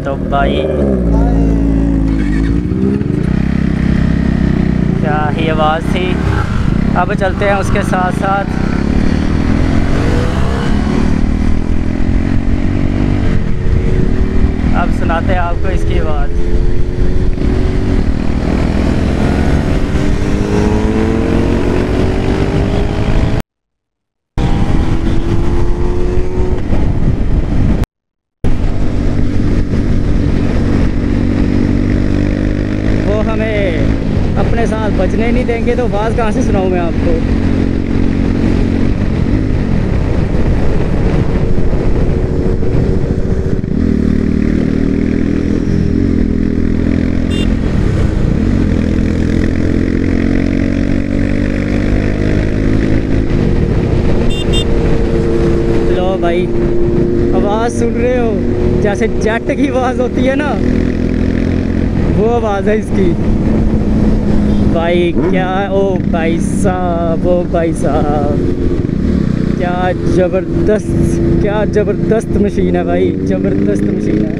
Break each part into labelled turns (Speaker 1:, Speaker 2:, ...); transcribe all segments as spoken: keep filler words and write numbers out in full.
Speaker 1: तो भाई क्या ही आवाज़ थी। अब चलते हैं उसके साथ साथ। अब सुनाते हैं आपको इसकी आवाज़। वो हमें अपने साथ बजने नहीं देंगे तो आवाज़ कहाँ से सुनाऊँ मैं आपको। लो भाई, आवाज़ सुन रहे हो, जैसे जेट की आवाज़ होती है ना, वो आवाज़ है इसकी भाई। क्या ओ भाई साहब, ओ भाई साहब, क्या ज़बरदस्त, क्या ज़बरदस्त मशीन है भाई, ज़बरदस्त मशीन है।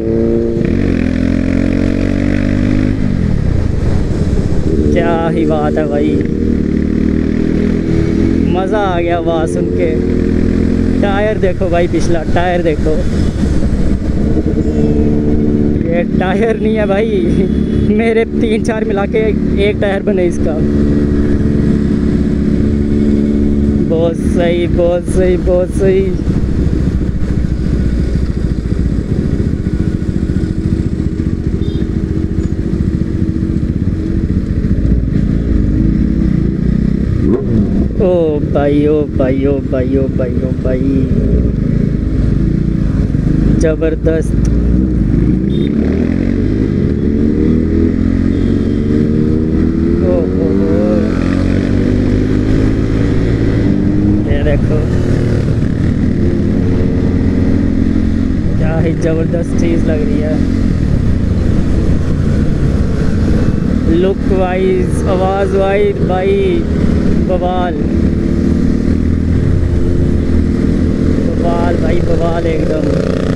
Speaker 1: क्या ही बात है भाई, मज़ा आ गया आवाज़ सुन के। टायर देखो भाई, पिछला टायर देखो, ये टायर नहीं है भाई, मेरे तीन चार मिला के एक टायर बने इसका। बहुत सही, बहुत सही, बहुत सही। ओ भाई, ओ भाई, ओ भाई, ओ भाई, ओ भाई, जबरदस्त। ओ हो हो, ये देखो क्या ही जबरदस्त चीज़ लग रही है। लुक वाइज, आवाज़ वाइज भाई, बवाल बवाल भाई, बवाल एकदम।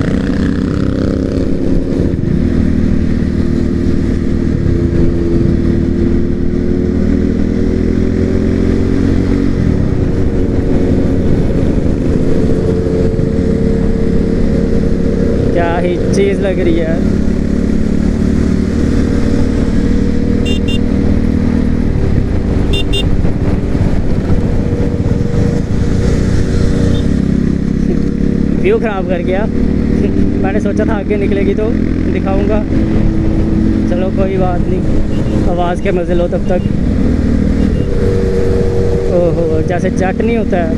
Speaker 1: क्या ही चीज़ लग रही है। व्यू ख़राब कर गया। मैंने सोचा था आगे निकलेगी तो दिखाऊंगा। चलो कोई बात नहीं, आवाज़ के मज़े लो तब तक। ओहो, जैसे जेट नहीं होता है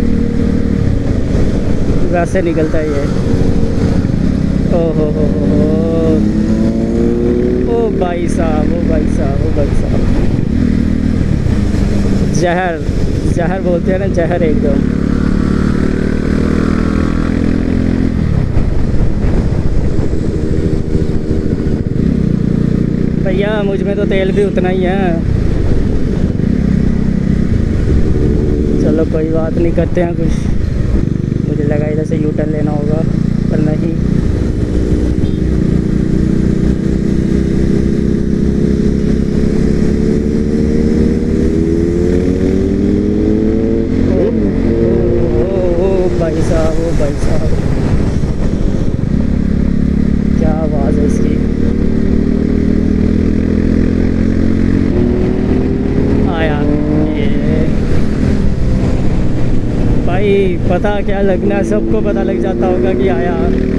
Speaker 1: वैसे निकलता है ये। ओहो हो हो, ओ भाई साहब, ओ भाई साहब, ओ भाई साहब, जहर, जहर बोलते हैं ना, जहर एकदम। भैया मुझ में तो तेल भी उतना ही है। चलो कोई बात नहीं, करते हैं कुछ। मुझे लगा इधर से यू टर्न लेना होगा, पर नहीं। ओ, ओ, ओ, ओ भाई साहब, ओ भाई साहब, क्या आवाज़ है इसकी। भाई पता क्या लगना, सबको पता लग जाता होगा कि आया।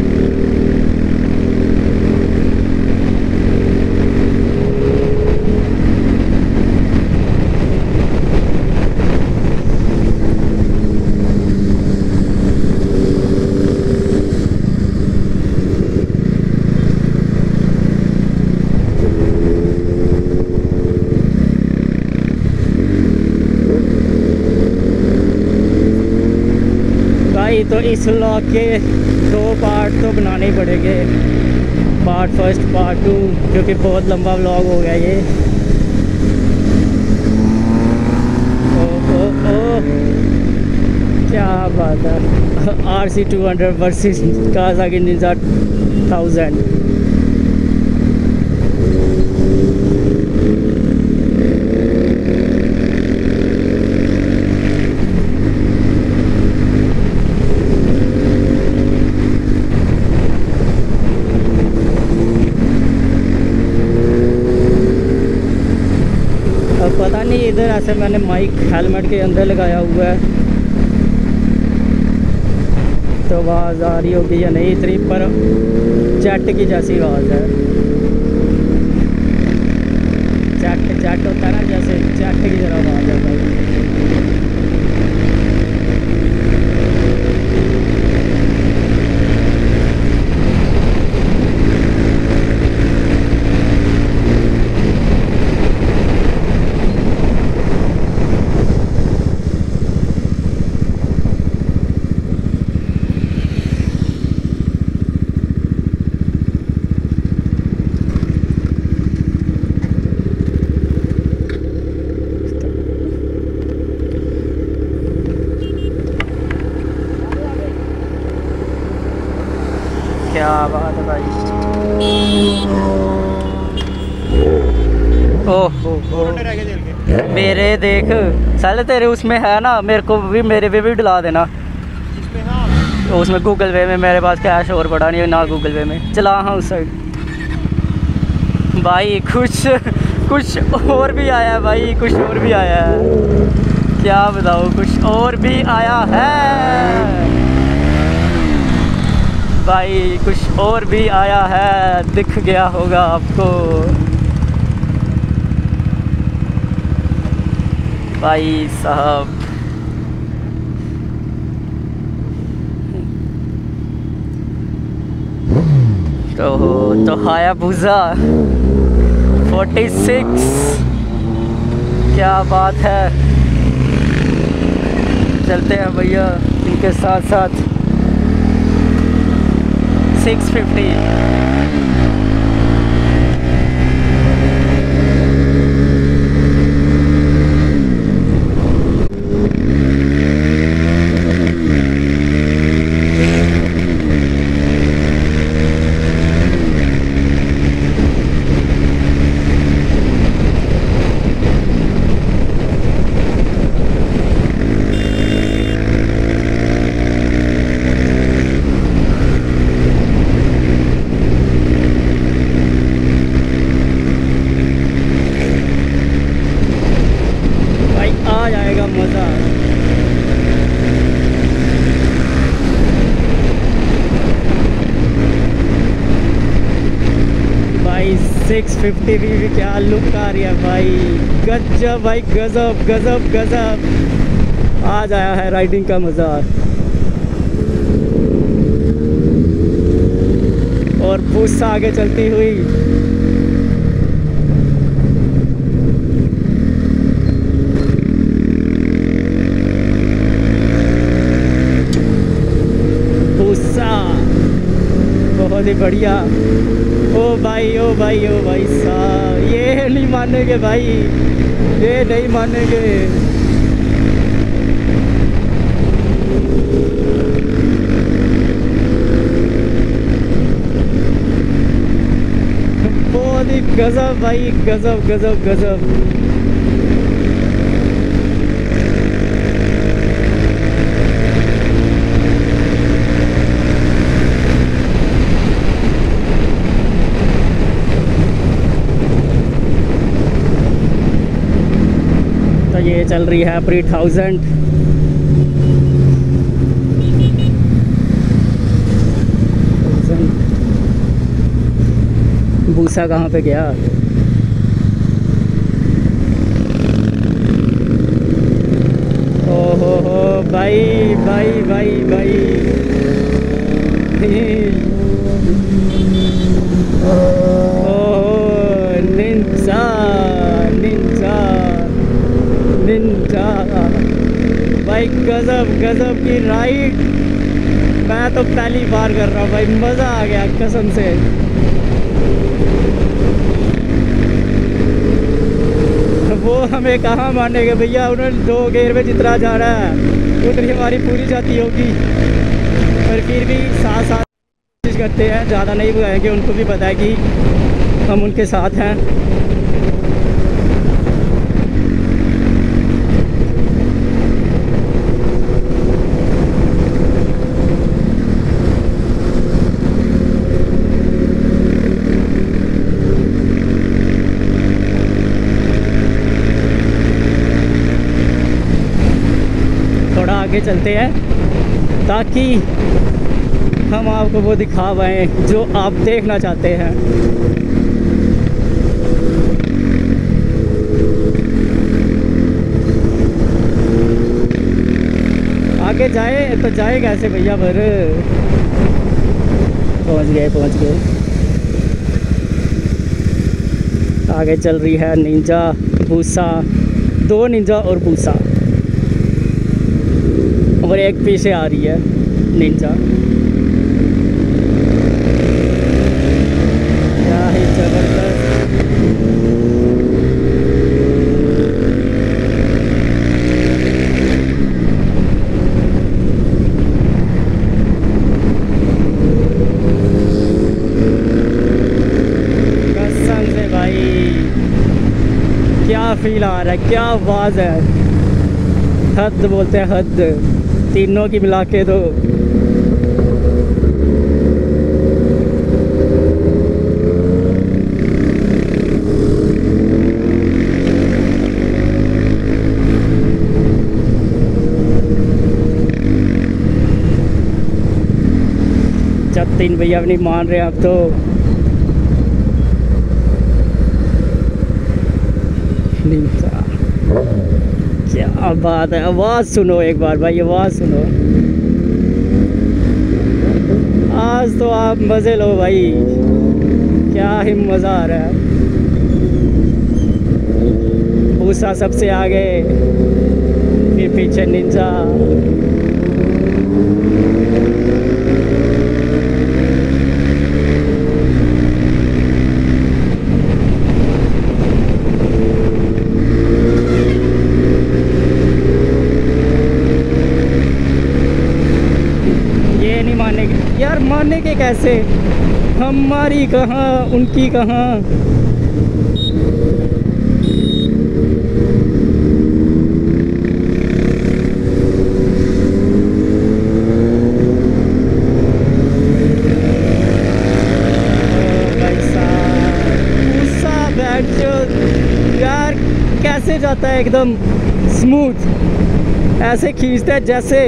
Speaker 1: भाई तो इस व्लॉग के दो पार्ट तो बनाने ही पड़ेंगे, पार्ट फर्स्ट, पार्ट टू, क्योंकि बहुत लंबा व्लॉग हो गया ये। ओ ओ ओ, क्या बात है। R C two hundred versus Kawasaki Ninja thousand. अंदर ऐसे मैंने माइक हेलमेट के अंदर लगाया हुआ है, तो आवाज़ आ रही होगी या नहीं इतनी, पर जेट की जैसी आवाज़ है। जेट जेट होता है ना, जैसे जेट की तरह आवाज़ है भाई। क्या बात है भाई। ओह मेरे देख साले तेरे उसमें है ना, मेरे को भी मेरे पे भी डला देना। तो उसमें गूगल पे में मेरे पास कैश और पड़ा नहीं है ना, गूगल पे में चला हाँ उस साइड। भाई कुछ कुछ और भी आया है भाई, कुछ और भी आया है, क्या बताओ, कुछ और भी आया है भाई, कुछ और भी आया है, दिख गया होगा आपको भाई साहब। तो तो हायाबुसा फोर्टी सिक्स, क्या बात है। चलते हैं भैया इनके साथ साथ। सिक्स फिफ्टी सिक्स फिफ्टी भी, भी क्या लुक आ रही है भाई, गजब भाई, गजब गजब गजब। आज आया है राइडिंग का मज़ा। और पूछ आगे चलती हुई पूसा, बहुत ही बढ़िया। ओ भाई ओ भाई ओ भाई साहब, ये नहीं मानेंगे भाई, ये नहीं मानेंगे। बहुत ही गजब भाई, गजब गजब गजब। ये चल रही है प्री थाउजेंड। भूसा कहाँ पे गया? ओ हो हो भाई भाई भाई भाई ओ निंजा निंजा निंजा भाई, गजब गजब की राइड। मैं तो पहली बार कर रहा हूँ भाई, मज़ा आ गया कसम से। वो हमें कहाँ मानेंगे भैया, उन्होंने दो गेयर में जितना जा रहा है उतनी हमारी पूरी जाती होगी, पर फिर भी साथ साथ कोशिश करते हैं, ज़्यादा नहीं बुलाएंगे, उनको भी पता है कि हम उनके साथ हैं। आगे चलते हैं ताकि हम आपको वो दिखा पाएँ जो आप देखना चाहते हैं। आगे जाए तो जाए कैसे भैया? पर पहुंच गए पहुंच गए आगे चल रही है निंजा, बूसा, दो निंजा और बूसा, और एक पीछे आ रही है निंजा। क्या ही जबरदस्त। क्या फील आ रहा है, क्या आवाज़ है, हद बोलते हैं हद, तीनों की मिला के तो जब तीन भैया भी नहीं मान रहे अब तो। क्या बात है, आवाज़ सुनो एक बार भाई, आवाज़ सुनो। आज तो आप मज़े लो भाई, क्या ही मज़ा आ रहा है। भूसा सबसे आगे, फिर पीछे निंजा। यार मानने के कैसे, हमारी कहाँ उनकी कहाँ। यार कैसे जाता है एकदम स्मूथ, ऐसे खींचता है जैसे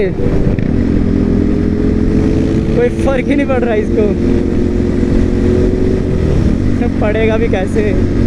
Speaker 1: कोई फर्क ही नहीं पड़ रहा इसको, पड़ेगा भी कैसे।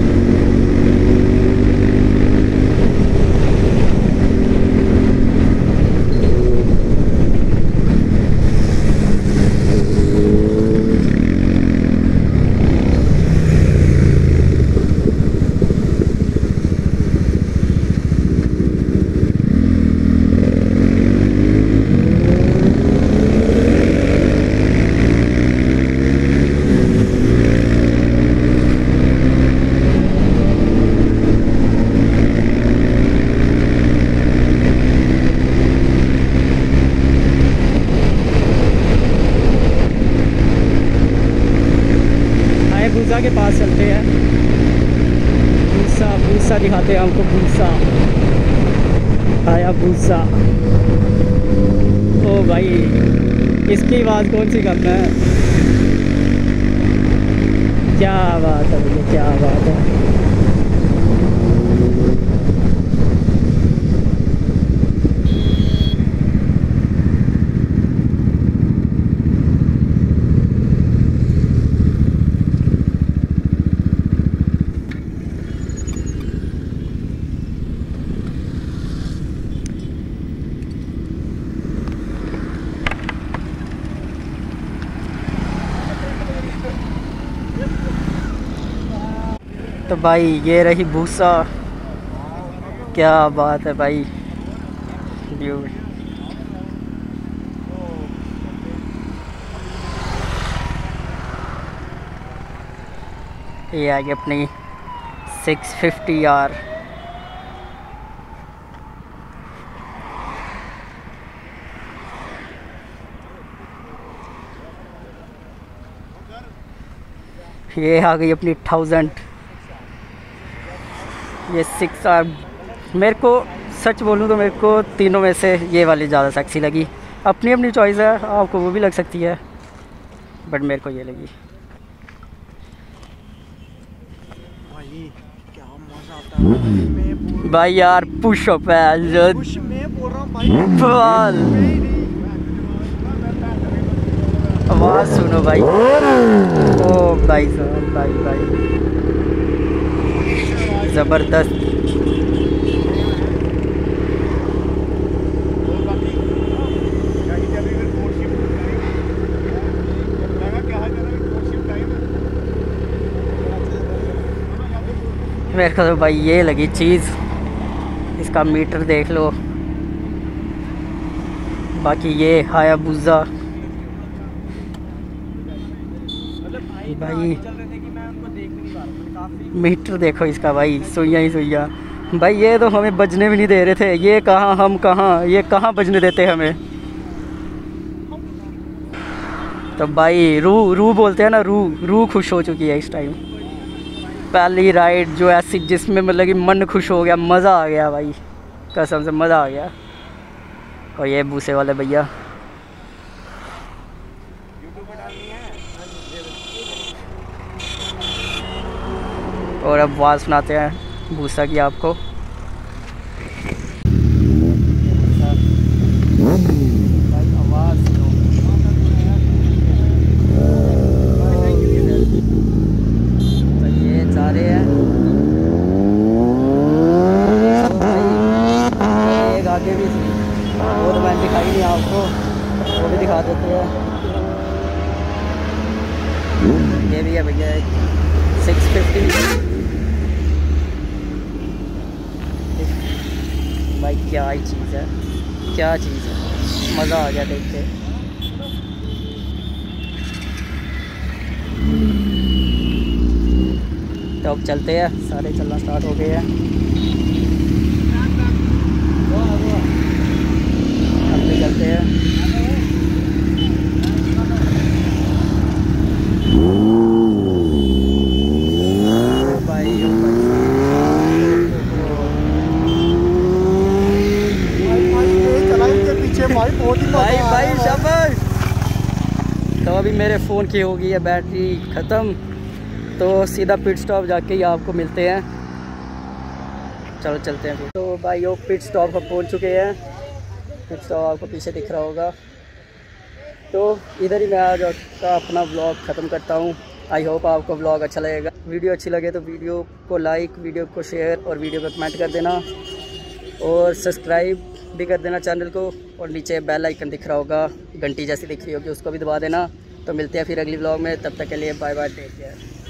Speaker 1: भूसा के पास चलते हैं, भूसा भूसा दिखाते हैं हमको, भूसा आया भूसा। ओ भाई इसकी आवाज़ कौन सी कम है, क्या बात है भैया, क्या बात है। तो भाई ये रही भूसा, क्या बात है भाई, व्यू। ये आ गई अपनी सिक्स फिफ्टी आर। ये आ गई अपनी थाउजेंड। ये सिक्स आर मेरे को सच बोलूँ तो मेरे को तीनों में से ये वाली ज़्यादा सेक्सी लगी। अपनी अपनी चॉइस है, आपको वो भी लग सकती है, बट मेरे को ये लगी। भाई क्या मज़ा आता है भाई यार, पुश अप है, पुश में बवाल आवाज़ सुनो भाई। ओ भाई साहब, भाई भाई ज़बरदस्त। मेरे को तो भाई ये लगी चीज़, इसका मीटर देख लो। बाकी ये हायाबुज़ा भाई, मीटर देखो इसका भाई, सुइया ही सुइया भाई। ये तो हमें बजने भी नहीं दे रहे थे, ये कहाँ हम कहाँ, ये कहाँ बजने देते हमें। तो भाई रू रू बोलते हैं ना, रू रू खुश हो चुकी है इस टाइम। पहली राइड जो ऐसी जिसमें मतलब कि मन खुश हो गया, मज़ा आ गया भाई, कसम से मज़ा आ गया। और ये भूसे वाले भैया, और अब आवाज़ सुनाते हैं भूसा की आपको। आगे भी वो तो मैंने दिखाई नहीं आपको, वो भी दिखा देते हैं। ये भी है भैया सिक्स फिफ्टी। भाई क्या ही चीज़ है, क्या चीज़ है, मज़ा आ गया देख के। तो अब चलते हैं, सारे चलना स्टार्ट हो गए हैं। चलते हैं भाई। भाई भाई शाबाश। तो अभी मेरे फ़ोन की हो गई है बैटरी ख़त्म, तो सीधा पिट स्टॉप जाके ही आपको मिलते हैं। चलो चलते हैं। तो भाई वो पिट स्टॉप पर पहुंच चुके हैं। पिट स्टॉप आपको पीछे दिख रहा होगा। तो इधर ही मैं आज का अपना व्लॉग ख़त्म करता हूँ। आई होप आपको व्लॉग अच्छा लगेगा। वीडियो अच्छी लगे तो वीडियो को लाइक, वीडियो को शेयर और वीडियो को कमेंट कर देना, और सब्सक्राइब भी कर देना चैनल को। और नीचे बेल आइकन दिख रहा होगा, घंटी जैसी दिख रही होगी, उसको भी दबा देना। तो मिलते हैं फिर अगली व्लॉग में, तब तक के लिए बाय बाय, टेक केयर।